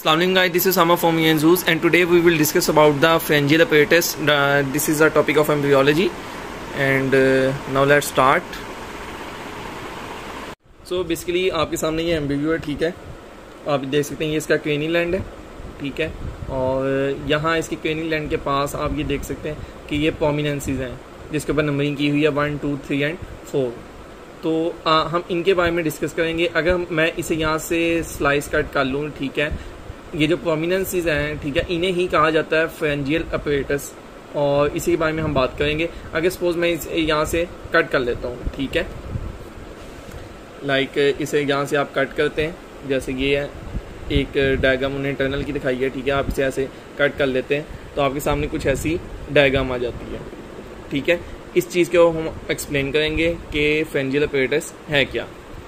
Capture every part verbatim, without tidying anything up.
Assalamualaikum guys, this is Sama from Yenzus and today we will discuss about the pharyngeal apparatus. Uh, this is a topic of embryology and uh, now let's start. So basically आपके सामने ये embryo है, ठीक है। आप देख सकते हैं ये इसका क्रेनियल लैंड है, ठीक है। और यहाँ इसके क्रेनियल लैंड के पास आप ये देख सकते हैं कि ये प्रोमिनेंसीज हैं जिसके ऊपर नंबरिंग की हुई है one two three and four. तो आ, हम इनके बारे में डिस्कस करेंगे। अगर मैं इसे यहाँ से स्लाइस कट कर लूँ, ठीक है, ये जो प्रोमिनेंसीज हैं, ठीक है, इन्हें ही कहा जाता है pharyngeal apparatus और इसी के बारे में हम बात करेंगे। अगर सपोज मैं इस यहाँ से कट कर लेता हूँ, ठीक है, लाइक इसे यहाँ से आप कट करते हैं, जैसे ये है एक डायग्राम उन्हें इंटरनल की दिखाई है, ठीक है। आप इसे ऐसे कट कर लेते हैं तो आपके सामने कुछ ऐसी डायग्राम आ जाती है, ठीक है। इस चीज़ को हम एक्सप्लेन करेंगे कि pharyngeal apparatus है क्या।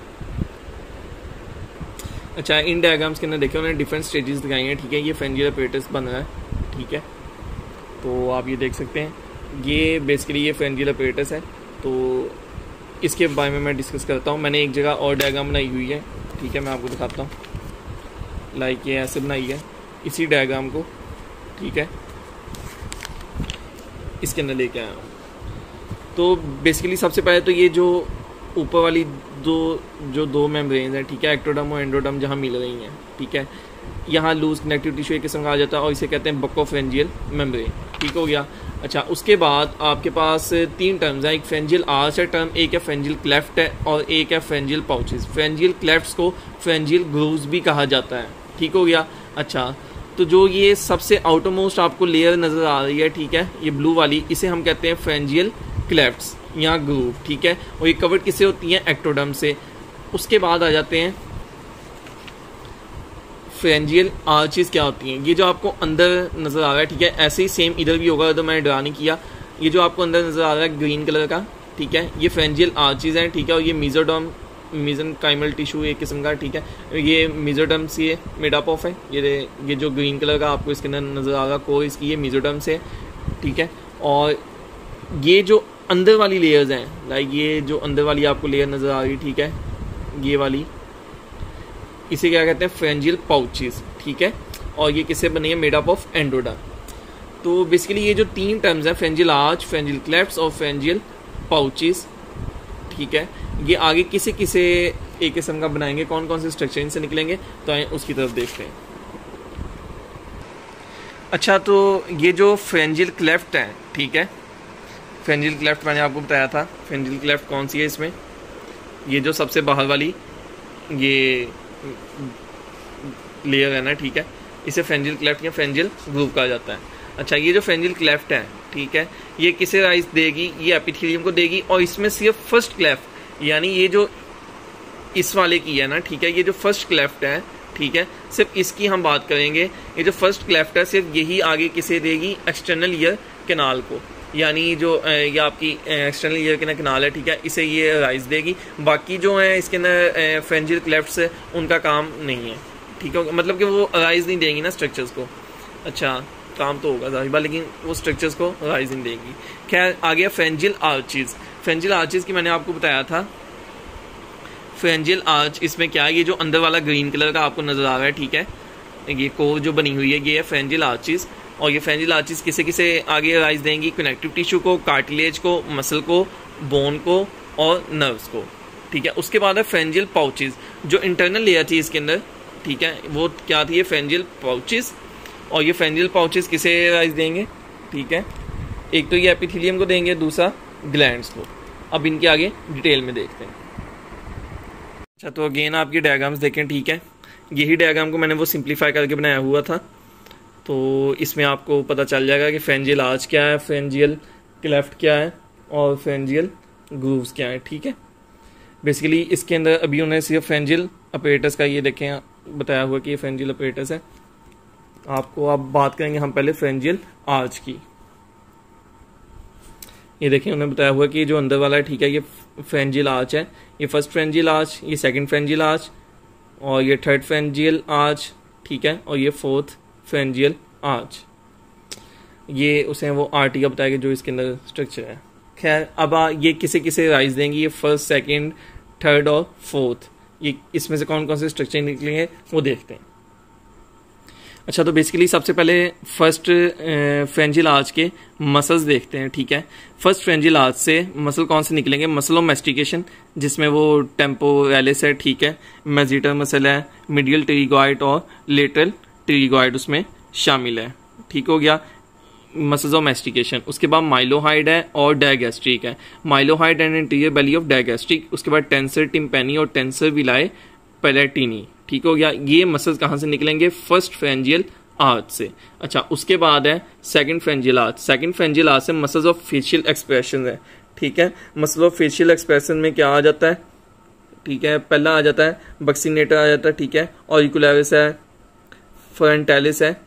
अच्छा, इन डायग्राम्स के अंदर देखिए उन्होंने डिफरेंट स्टेजेस दिखाई हैं, ठीक है। ये pharyngeal apparatus बन रहा है, ठीक है। तो आप ये देख सकते हैं, ये बेसिकली ये pharyngeal apparatus है। तो इसके बारे में मैं डिस्कस करता हूँ। मैंने एक जगह और डायग्राम बनाई हुई है, ठीक है, मैं आपको दिखाता हूँ। लाइक ये ऐसे बनाई है इसी डायग्राम को, ठीक है, इसके अंदर लेके आया हूँ। तो बेसिकली सबसे पहले तो ये जो ऊपर वाली दो जो दो मेम्ब्रेन्स हैं, ठीक है, एक्टोडर्म और एंडोडर्म जहाँ मिल रही हैं, ठीक है, यहाँ लूज कनेक्टिव टिश्यू एक किस्म का आ जाता है और इसे कहते हैं बकोफेरेंजियल मेम्ब्रेन, ठीक हो गया। अच्छा, उसके बाद आपके पास तीन टर्म्स हैं, एक pharyngeal आर्च है टर्म, एक है pharyngeal क्लेफ्ट है और एक है pharyngeal पाउचेस। pharyngeal क्लेफ्ट्स को pharyngeal ग्रूव्स भी कहा जाता है, ठीक हो गया। अच्छा, तो जो ये सबसे आउटरमोस्ट आपको लेयर नज़र आ रही है, ठीक है, ये ब्लू वाली, इसे हम कहते हैं pharyngeal क्लेफ्ट्स या ग्रूव, ठीक है। और ये कवर्ड किससे होती हैं? एक्टोडर्म से। उसके बाद आ जाते हैं pharyngeal आर्चेस क्या होती हैं। ये जो आपको अंदर नज़र आ रहा है, ठीक है, ऐसे ही सेम इधर भी होगा, तो मैंने ड्रा नहीं किया। ये जो आपको अंदर नज़र आ रहा है ग्रीन कलर का, ठीक है, ये pharyngeal आर्चेस हैं, ठीक है। और ये मेसोडर्म मेसेनकाइमल टिश्यू एक किस्म का, ठीक है, ये मेसोडर्म से मेड अप ऑफ है। ये ये जो ग्रीन कलर का आपको इसके अंदर नज़र आ रहा है कोर, इसकी ये मेसोडर्म से, ठीक है। और ये जो अंदर वाली लेयर्स हैं, लाइक ये जो अंदर वाली आपको लेयर नज़र आ रही है, ठीक है, ये वाली, इसे क्या कहते हैं? pharyngeal पाउचेस, ठीक है। और ये किससे बनी है? Made up of endoderm. तो बेसिकली ये जो तीन टर्म्स हैं, pharyngeal आर्च, pharyngeal क्लेफ्ट्स और pharyngeal पाउचेस, ठीक है, ये आगे किसे किसे एक किस्म का बनाएंगे, कौन कौन से स्ट्रक्चर इनसे निकलेंगे, तो आए उसकी तरफ देखते हैं। अच्छा, तो ये जो pharyngeal क्लेफ्ट है, ठीक है, pharyngeal क्लेफ्ट मैंने आपको बताया था। pharyngeal क्लेफ्ट कौन सी है इसमें? ये जो सबसे बाहर वाली ये लेयर है ना, ठीक है, इसे pharyngeal क्लेफ्ट या pharyngeal ग्रूव कहा जाता है। अच्छा, ये जो pharyngeal क्लेफ्ट है, ठीक है, ये किसे राइज देगी? ये एपिथेलियम को देगी। और इसमें सिर्फ फर्स्ट क्लेफ्ट, यानी ये जो इस वाले की है ना, ठीक है, ये जो फर्स्ट क्लेफ्ट है, ठीक है, सिर्फ इसकी हम बात करेंगे। ये जो फर्स्ट क्लेफ्ट है, सिर्फ यही आगे किसे देगी? एक्सटर्नल ईयर कैनाल को, यानी जो ये आपकी एक्सटर्नल ईयर के कैनाल है, ठीक है, इसे ये राइज देगी। बाकी जो है इसके अंदर pharyngeal क्लेफ्ट्स उनका काम नहीं है, ठीक है, मतलब कि वो राइज नहीं देंगी ना स्ट्रक्चर्स को। अच्छा, काम तो होगा जाहिर बात, लेकिन वो स्ट्रक्चर्स को राइज नहीं देंगी। खैर, आ गया pharyngeal आर्चेस। pharyngeal आर्चेस की मैंने आपको बताया था। pharyngeal आर्च इसमें क्या है? ये जो अंदर वाला ग्रीन कलर का आपको नजर आ रहा है, ठीक है, ये कोर जो बनी हुई है, ये है pharyngeal आर्चेस। और ये pharyngeal आर्चेस किसे किसे आगे राइज देंगी? कनेक्टिव टिश्यू को, कार्टिलेज को, मसल को, बोन को और नर्व्स को, ठीक है। उसके बाद है pharyngeal पाउचेस। जो इंटरनल लेयर थी इसके अंदर, ठीक है, वो क्या थी? ये pharyngeal पाउचेस। और ये pharyngeal पाउचेस किसे राइज देंगे? ठीक है, एक तो ये एपिथेलियम को देंगे, दूसरा ग्लैंड्स को। अब इनके आगे डिटेल में देखते हैं। अच्छा, तो अगेन आप ये डायग्राम्स देखें, ठीक है, यही डायग्राम को मैंने वो सिंप्लीफाई करके बनाया हुआ था। तो इसमें आपको पता चल जाएगा कि pharyngeal आर्च क्या है, pharyngeal क्लेफ्ट क्या है और pharyngeal ग्रूव्स क्या है, ठीक है। बेसिकली इसके अंदर अभी उन्हें सिर्फ pharyngeal apparatus का ये देखें बताया हुआ कि ये pharyngeal apparatus है। आपको अब बात करेंगे हम पहले pharyngeal आर्च की। ये देखें उन्हें बताया हुआ कि जो अंदर वाला है, ठीक है, ये pharyngeal आर्च है। ये फर्स्ट pharyngeal आर्च, ये सेकंड pharyngeal आर्च और ये थर्ड pharyngeal आर्च, ठीक है, और ये फोर्थ pharyngeal आर्च। ये उसे वो आर्टी का बताएगा जो इसके अंदर स्ट्रक्चर है। खैर, अब ये किसे किसे राइज देंगी? ये फर्स्ट, सेकंड, थर्ड और फोर्थ, ये इसमें से कौन कौन से स्ट्रक्चर निकलेंगे वो देखते हैं। अच्छा, तो बेसिकली सबसे पहले फर्स्ट फ्रेंजियल आर्च के मसल्स देखते हैं, ठीक है। फर्स्ट फ्रेंजियल आर्च से मसल कौन से निकलेंगे? मसल ऑफ मैस्टिकेशन, जिसमें वो टेम्पोरैलिस है, ठीक है, मेजिटर मसल है, मीडियल ट्रीगॉइड और लेटरल ट्रीगॉइड उसमें शामिल है, ठीक हो गया, मसल्स ऑफ मैस्टिकेशन। उसके बाद माइलोहाइड है और डायगैस्ट्रिक है, mylohyoid and interior belly of digastric. उसके बाद टेंसर टिम्पेनी और टेंसर विलाय पैलेटिनी, ठीक हो गया। ये मसल्स कहाँ से निकलेंगे? फर्स्ट फ्रेंजियल आर्च से। अच्छा, उसके बाद है second pharyngeal arch. Second pharyngeal arch से मसल्स ऑफ फेशियल एक्सप्रेशन है, ठीक है। मसल ऑफ फेशियल एक्सप्रेशन में क्या आ जाता है? ठीक है, पहला आ जाता है बक्सीनेटर आ जाता है, ठीक है, ऑरिकुलरिस है, फ्रंटालिस है,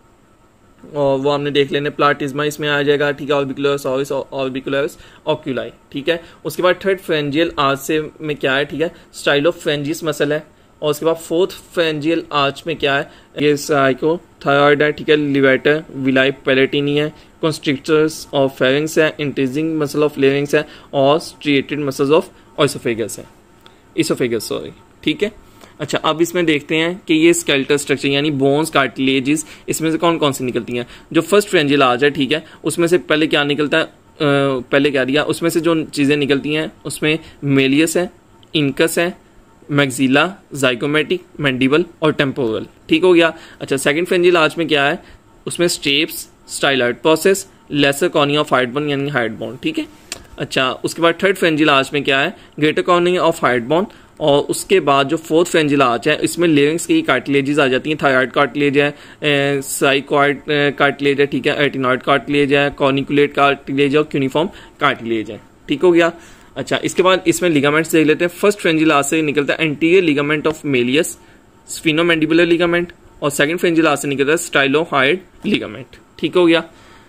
और वो हमने देख लेने प्लाटिज्मा इसमें आ जाएगा, ठीक है, ऑर्बिकुलरिस ऑरिस ऑर्बिकुलरिस ऑक्यूलाई, ठीक है। उसके बाद थर्ड फ्रेंजियल आर्च से में क्या है? ठीक है, स्टाइल ऑफ फ्रेंजिस मसल है। और उसके बाद फोर्थ फ्रेंजियल आर्च में क्या है? ये साइकोथायरॉइड है, ठीक है, लिवेटर विलाई पैलेटिनी है, कंस्ट्रिक्टर्स ऑफ फेरिंग्स है, इंटीजिंग मसल ऑफ लेरिंग्स है, और स्ट्रिएटेड मसल्स ऑफ ऑइसोफेगस है, इसोफेगस सॉरी, ठीक है। अच्छा, अब इसमें देखते हैं कि ये स्केलेटल स्ट्रक्चर यानी बोन्स, कार्टिलेजेस, इसमें से कौन कौन सी निकलती हैं। जो फर्स्ट फ्रेंजियल आर्च है, ठीक है, उसमें से पहले क्या निकलता है? आ, पहले क्या दिया? उसमें से जो चीज़ें निकलती हैं उसमें मेलियस है, इनकस है, मैक्सिला, जाइगोमेटिक, मैंडिबल और टेम्पोरल, ठीक हो गया। अच्छा, सेकंड फ्रेंजियल आर्च में क्या है? उसमें stapes, styloid process, lesser cornua of hyoid bone यानी हाइड बोन, ठीक है। अच्छा, उसके बाद थर्ड फ्रेंजियल आर्च में क्या है? Greater cornua of hyoid bone. और उसके बाद जो फोर्थ फ्रेंजियल आर्च है, इसमें लेरिंग्स की कार्टिलेजेस आ जाती हैं, थायराइड कार्टिलेज है, साइकोइड कार्टिलेज है, ठीक है, एटिनॉइड कार्टिलेज है, कॉर्निकुलेट कार्टिलेज है और क्यूनिफॉर्म कार्टिलेज है, ठीक हो गया। अच्छा, इसके बाद इसमें लिगामेंट्स देख लेते हैं। फर्स्ट फ्रेंजियल आर्च से निकलता है anterior ligament of malleus, sphenomandibular ligament, और सेकंड फ्रेंजियल आर्च से निकलता है स्टाइलोहाइड लिगामेंट, ठीक हो गया।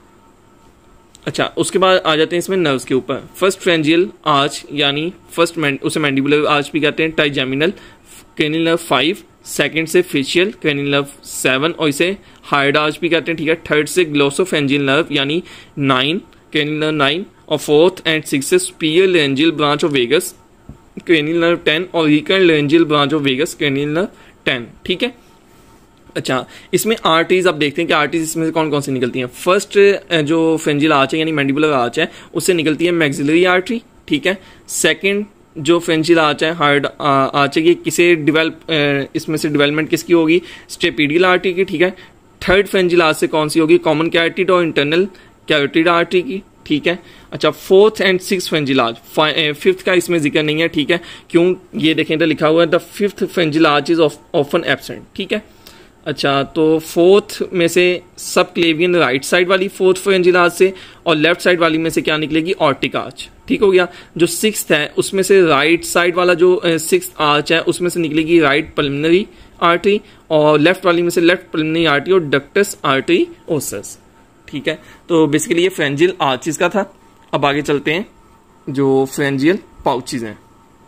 अच्छा, उसके बाद आ जाते हैं इसमें नर्व्स के ऊपर। फर्स्ट फ्रेंजियल आर्च यानी फर्स्ट उसे मैंडिबुलर आर्च भी कहते हैं, trigeminal cranial nerve five, second से फेशियल क्रेनियल नर्व सेवन, और इसे हाइड आर्च भी कहते हैं, ठीक है। थर्ड से ग्लोसोफेंजियल नर्व यानी नाइन, क्रेनियल नर्व नाइन, और फोर्थ एंड सिक्स से superior laryngeal branch of vagus cranial nerve ten, और recurrent laryngeal branch of vagus cranial nerve ten, ठीक है। अच्छा, इसमें आर्टरीज आप देखते हैं कि आर्टरीज इसमें से कौन कौन सी निकलती हैं। फर्स्ट जो फ्रेंजियल आर्च है यानी मैंडिबुलर आर्च है, उससे निकलती है मैक्सिलरी आर्टरी, ठीक है। सेकंड जो फ्रेंजियल आर्च है, हार्ड आर्च है, ये किसे डिवेल्प इसमें से डेवलपमेंट किसकी होगी? स्टेपीडियल आर्टरी की, ठीक है। थर्ड फ्रेंजियल आर्च से कौन सी होगी? कॉमन कैरोटिड और इंटरनल कैरोटिड आर्टरी की, ठीक है। अच्छा, fourth and six pharyngeal arch, fifth का इसमें जिक्र नहीं है, ठीक है, क्यों? ये देखें तो लिखा हुआ है the fifth pharyngeal arch is often absent, ठीक है। अच्छा, तो फोर्थ में से सब क्लेवियन राइट साइड वाली फोर्थ फ्रेंजियल आर्च से, और लेफ्ट साइड वाली में से क्या निकलेगी? ऑर्टिक आर्च, ठीक हो गया। जो सिक्स्थ है उसमें से राइट साइड वाला जो सिक्स्थ आर्च है उसमें से निकलेगी राइट पल्मोनरी आर्टरी, और लेफ्ट वाली में से लेफ्ट पल्मोनरी आर्टरी और डक्टस आर्टरी ओसस, ठीक है। तो बेसिकली ये फ्रेंजियल आर्चिस का था। अब आगे चलते हैं जो फ्रेंजियल पाउचेस हैं।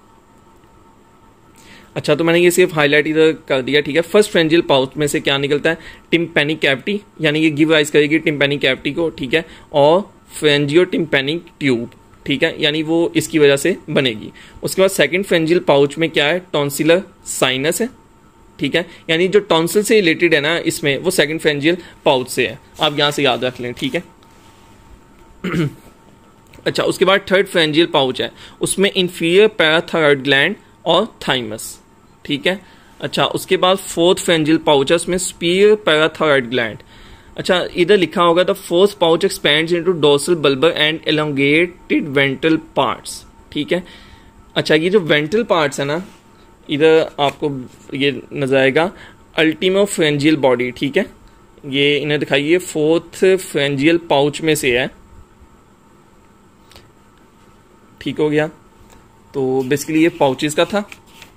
अच्छा, तो मैंने ये सिर्फ हाईलाइट इधर कर दिया, ठीक है। फर्स्ट फ्रेंजियल पाउच में से क्या निकलता है? टिम्पैनिक कैविटी, यानी ये गिव राइज करेगी टिम्पैनिक कैविटी को, ठीक है, और फ्रेंजियो टिम्पैनिक ट्यूब, ठीक है, यानी वो इसकी वजह से बनेगी। उसके बाद सेकंड फ्रेंजियल पाउच में क्या है? टॉन्सिलर साइनस है, ठीक है, यानी जो टॉन्सिल से रिलेटेड है ना इसमें, वो सेकंड फ्रेंजियल पाउच से है, आप यहां से याद रख लें, ठीक है। अच्छा, उसके बाद थर्ड फ्रेंजियल पाउच है, उसमें इंफीरियर पैराथायरॉइड ग्लैंड और थाइमस, ठीक है। अच्छा, उसके बाद फोर्थ फ्रेंजियल पाउच है, उसमें स्पीयर पैराथायरॉइड ग्लैंड। अच्छा, इधर लिखा होगा the fourth pouch expands into dorsal bulbar and elongated ventral parts, ठीक है। अच्छा, ये जो वेंट्रल पार्ट्स है ना, इधर आपको ये नजर आएगा अल्टीमो फ्रेंजियल बॉडी, ठीक है, ये इन्हें दिखाइए फोर्थ फ्रेंजियल पाउच में से है, ठीक हो गया। तो बेसिकली ये पाउचेस का था।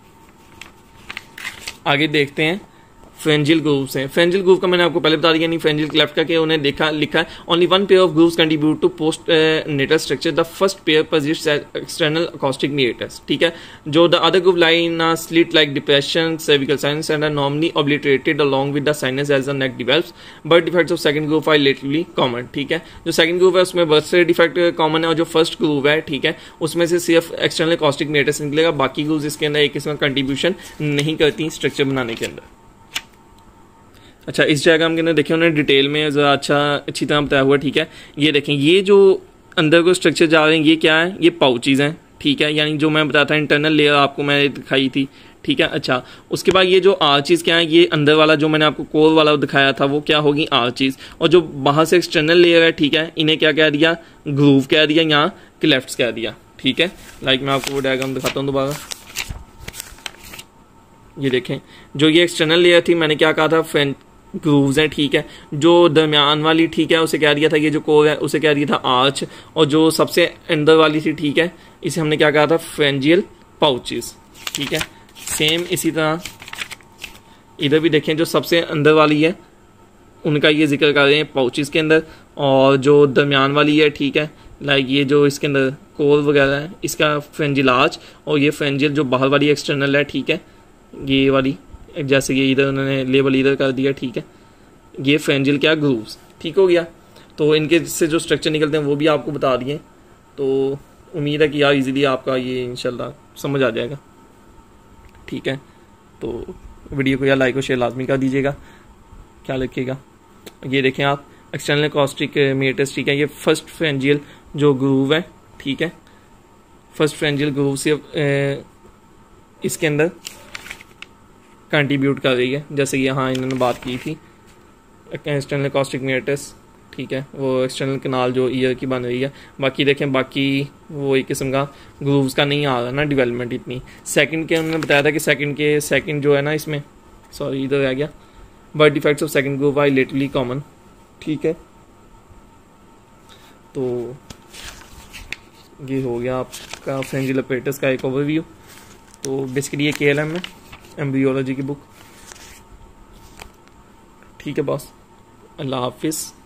आगे देखते हैं फ्रेंजियल ग्रूव्स हैं। फ्रेंजियल ग्रूव का मैंने आपको पहले बता दिया, नहीं फ्रेंजियल क्लेफ्ट का, कि उन्हें देखा लिखा है only one pair of grooves contribute to post natal structure, the first pair persist external acoustic meatus, ठीक है। जो the other groove lie in a slit like depression cervical sinus and are normally obliterated along with the sinus as the neck develops, but defects of second groove are relatively common, ठीक है। जो second groove है उसमें birth से defect common है, और जो first groove है, ठीक है, उसमें से सिर्फ एक्सटर्नल अकॉस्टिक मीटर्स निकलेगा, बाकी ग्रूव्स इसके अंदर एक किस्म का कंट्रीब्यूशन नहीं करती स्ट्रक्चर बनाने के अंदर। अच्छा, इस डायग्राम के अंदर देखिए उन्होंने डिटेल में ज़रा अच्छा अच्छी तरह बताया हुआ, ठीक है। ये देखें, ये जो अंदर को स्ट्रक्चर जा रहे हैं ये क्या है, ये पाउचेज हैं, ठीक है, यानी जो मैं बताता इंटरनल लेयर आपको मैं दिखाई थी, ठीक है। अच्छा, उसके बाद ये जो आर्चीज क्या है, ये अंदर वाला जो मैंने आपको कोर वाला दिखाया था वो क्या होगी, आर्चीज। और जो बाहर से एक्सटर्नल लेयर है, ठीक है, इन्हें क्या कह दिया, ग्रूव कह दिया, यहाँ क्लेफ्ट्स कह दिया, ठीक है। लाइक मैं आपको वो डायग्राम दिखाता हूँ दोबारा। ये देखें, जो ये एक्सटर्नल लेयर थी मैंने क्या कहा था, फ्रेंड ग्रूव्स हैं, ठीक है। जो दरमियान वाली, ठीक है, उसे कह दिया था, ये जो कोर है उसे कह दिया था आर्च। और जो सबसे अंदर वाली थी, ठीक है, इसे हमने क्या कहा था, फ्रेंजियल पाउचेस, ठीक है। सेम इसी तरह इधर भी देखें, जो सबसे अंदर वाली है उनका ये जिक्र कर रहे हैं पाउचेस के अंदर, और जो दरमियान वाली है, ठीक है, लाइक ये जो इसके अंदर कोर वगैरह है इसका फ्रेंजियल आर्च, और ये फ्रेंजियल जो बाहर वाली एक्सटर्नल है, ठीक है, ये वाली जैसे ये इधर उन्होंने लेबल इधर कर दिया, ठीक है, ये फ्रेंजियल क्या, ग्रूव्स, ठीक हो गया। तो इनके से जो स्ट्रक्चर निकलते हैं वो भी आपको बता दिए। तो उम्मीद है कि यार इजीली आपका ये इंशाल्लाह समझ आ जाएगा, ठीक है। तो वीडियो को यार लाइक और शेयर लाजमी कर दीजिएगा, ख्याल रखिएगा। ये देखें आप, एक्सटर्नल कॉस्टिक मेटस, ठीक है, ये फर्स्ट फ्रेंजियल जो ग्रूव है, ठीक है, फर्स्ट फ्रेंजियल ग्रूव से इसके अंदर कंट्रीब्यूट कर रही है, जैसे यहाँ इन्होंने बात की थी एक्सटर्नल कॉस्टिक मेटस, ठीक है, वो एक्सटर्नल कनाल जो ईयर की बन रही है। बाकी देखें, बाकी वो एक किस्म का ग्रूव्स का नहीं आ रहा ना डेवलपमेंट इतनी। सेकंड के उन्होंने बताया था कि सेकंड के सेकंड जो है ना इसमें, सॉरी इधर आ गया, birth defects of second groove are literally common, ठीक है। तो ये हो गया आपका फ्रेंजियल अपरेटस का एक ओवरव्यू। तो बेसिकली ये के एल एम है, एम्ब्रियोलॉजी की बुक, ठीक है बॉस। अल्लाह हाफिज़।